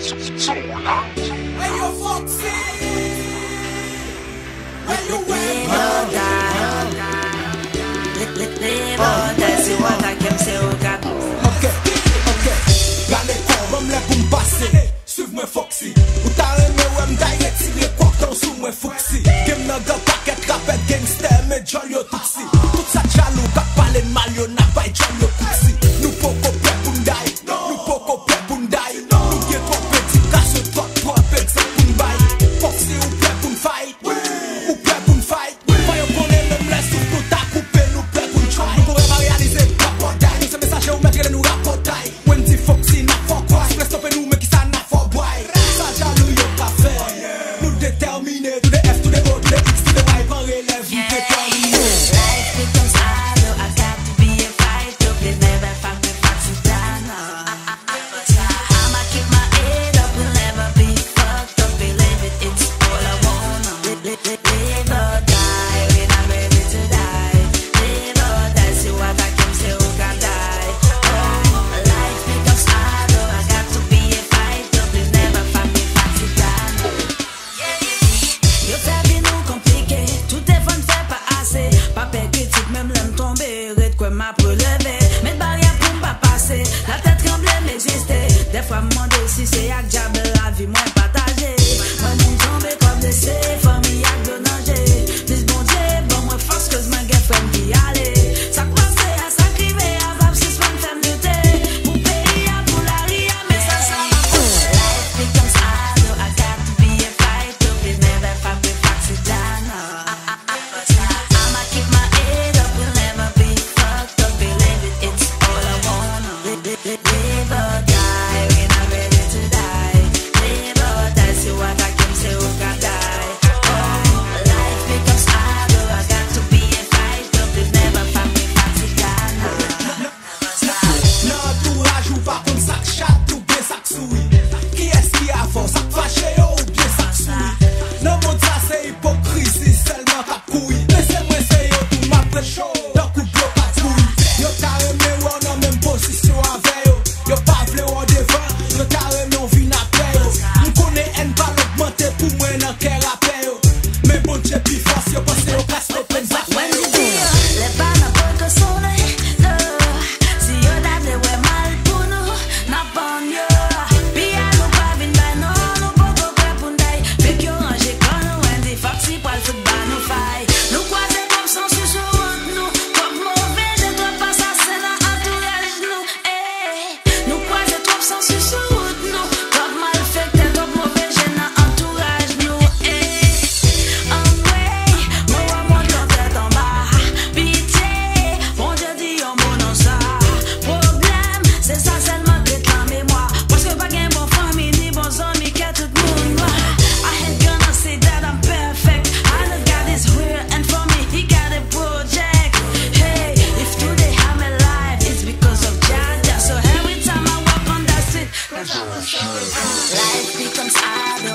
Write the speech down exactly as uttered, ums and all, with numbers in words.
yo, Foxy! Where you went? Ok, ok. Gane kon, bam le pou m'passe. Suiv mwen Foxy. Ou ta reme wè m'daye tire kwak tan sou mwen Foxy. Gem nan gan paket rapet gangster, me jol yo tutsi. Tout sa chalou kap pale mal yo na bay jol yo kutsi. Nou poko pe pou m'daye, nou poko pe pou m'daye. Nou gen trop petit kache tot trop exemple pou m'baye. Foxy ou pe pou m'fight, ou pe pou m'fight. Fayon konen même les souf nou ta coupe, nou pe pou m'try. Nou pourrait pas réaliser rapotaille, nous se messager ou mettre nous rapotaille. Wendy Foxy na fuck why, si stopper nous mais qui ça na fuck why. Sa jalou yo ka fe, nous déterminés. To the F, to the O, to the X, to the Y, pan relève, nous déterminés. Life becomes harder, I got to be a fighter. Please never fuck me, Foxy down. I'ma keep my head up, will never be fucked up. Believe it, it's all I wanna. Live or die, when I'm ready to die. Live or die, see what I can say, who can die. Oh, life becomes harder, I got to be a fighter. Please never fuck me, Foxy down. Yo fè bi nou komplike, tout est fun fè pa ase. Pa pe kritik, même l'aime tomber, red kwen ma prelevé. Met barrière pou m'pa passe, la tête tremble m'existe. Des fois m'mande si c'est yak diable la vie moins partagée. Moi moun tombe comme blessé, famille yak de danger. Dis bon Dieu, bon moi force que j'm'en gen frem ki ale. Sa passe a sa krive, a vap si s'man fèm lutter. Pou pays a pou la ria, mais ça ça m'a poussé. Life becomes harder, I got to be a fighter. Please never fuck me, Foxy down. I'ma keep my head up, will never be fucked up. Believe it, it's all I wanna. Live or die, when I'm ready to die. Live or die, see what I can say, who can die. Oh, life becomes harder, I got to be a fighter. Please never fuck me, Foxy down. Nan entourage ou pa kon sak chat ou bien sak soui. Ki es ki a fon sak fache yo ou bien sak soui. Nan moun sa se hypokrisi selman kap koui. Lese mwen se yo tou mapre show, dan kou blok at koui. Yo ta reme ou an nan menm posisyon ave yo. Yo pa vle ou an devan, yo ta reme ou vin apre yo. Mou kone en pa l'augmente pou mwen nan kè rapè yo. Men bon Dje pi fos yo pase yo kas open zak When yo. you deal, le pana poco sone, no. Si yo dable we mal pou nou, na pon yo. Pi a nou pa vin bay nou, nou poco pre pou n'day. Fek yo anje kon nou, Wendy Foxy pral fout ba nou fay. Nou kwaze kom son sou sou route nou, kom mouve de trop pas sa se nan entourage nou. Eh, nou kwaze trop son sou sou route nou, kom mal fek te trop mouve je nan entourage nou. Eh, en way, moi wa mon ton tête en bas. Pitié, bon Dieu dit yon bon non ça. Problème, c'est ça seulement que dans mémoire. Parce que pas gen bon famille ni bon amis que tout moun noir. I ain't gonna say that I'm perfect. I know God is real and for me he got a project. Hey, if today I'm alive, it's because of Jah. So every time I walk on that street, life becomes harder.